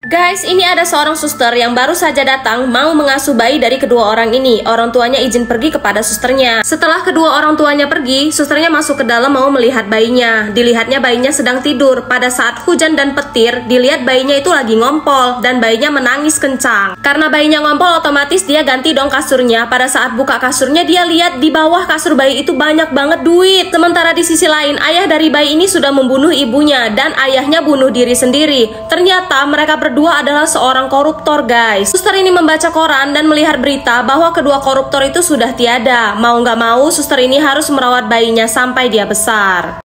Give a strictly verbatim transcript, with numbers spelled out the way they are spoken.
Guys, ini ada seorang suster yang baru saja datang mau mengasuh bayi dari kedua orang ini. Orang tuanya izin pergi kepada susternya. Setelah kedua orang tuanya pergi, susternya masuk ke dalam mau melihat bayinya. Dilihatnya bayinya sedang tidur. Pada saat hujan dan petir, dilihat bayinya itu lagi ngompol dan bayinya menangis kencang. Karena bayinya ngompol, otomatis dia ganti dong kasurnya. Pada saat buka kasurnya, dia lihat di bawah kasur bayi itu banyak banget duit. Sementara di sisi lain, ayah dari bayi ini sudah membunuh ibunya dan ayahnya bunuh diri sendiri. Ternyata mereka berdua Dua adalah seorang koruptor, guys. Suster ini membaca koran dan melihat berita bahwa kedua koruptor itu sudah tiada. Mau nggak mau, suster ini harus merawat bayinya sampai dia besar.